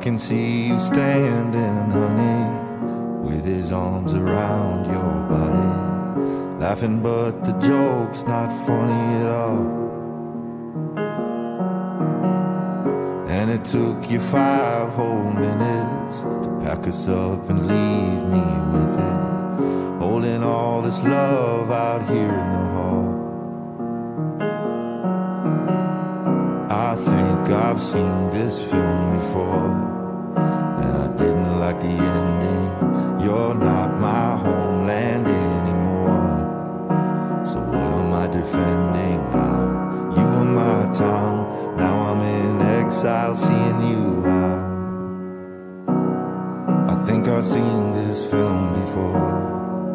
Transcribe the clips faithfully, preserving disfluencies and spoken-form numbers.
can see you standing, honey, with his arms around your body, laughing but the joke's not funny at all. And it took you five whole minutes to pack us up and leave me with it, holding all this love out here in the hall. I think I've seen this film before, and I didn't like the ending. You're not my homeland anymore, so what am I defending now? You were my town, now I'm in exile seeing you out. I think I've seen this film before.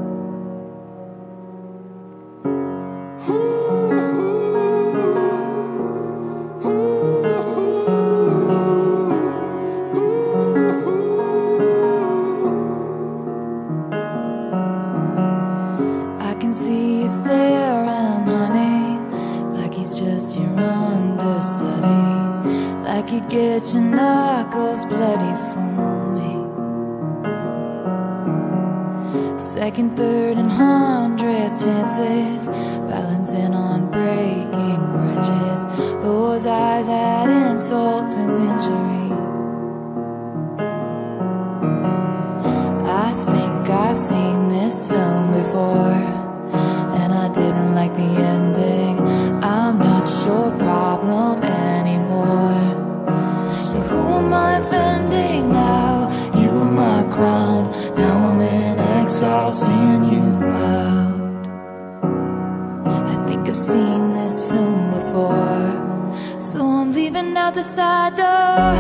See you staring, honey, like he's just your understudy, like you get your knuckles bloody for me. Second, third, and hundredth chances, balancing on breaking bridges. Those eyes add insult to injury. I think I've seen this film before, and I didn't like the ending. I'm not your problem anymore, so who am I offending now? You were my crown, now I'm in exile seeing you out. I think I've seen this film before, so I'm leaving out the side door.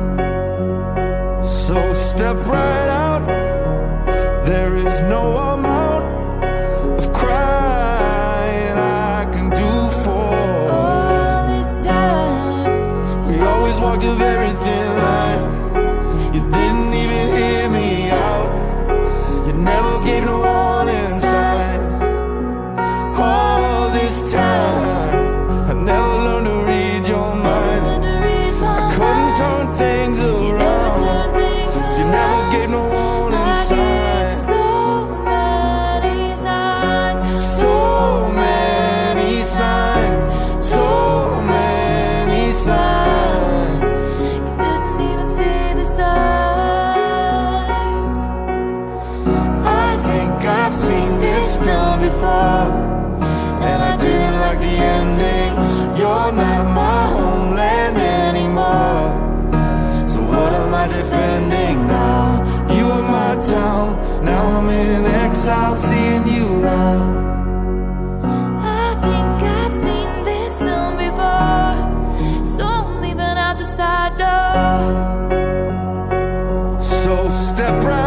So step right out, there is no amount of crying I can do for all this time. We always walked a very thin line. You didn't even hear me out. You never gave no warning sign. All this time I never learned to read your mind. I couldn't turn things around, so you never gave no warning sign. Before, and I didn't like the ending. You're not my homeland anymore, so what am I defending now? You were my town, now I'm in exile seeing you out. I think I've seen this film before, so I'm leaving out the side door. So step right